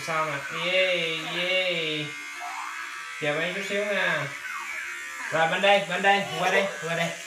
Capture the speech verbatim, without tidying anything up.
xong rồi. Yeah, yeah. Chờ mấy chút xíu nha. Rồi bên đây, bên đây, qua đây, qua đây.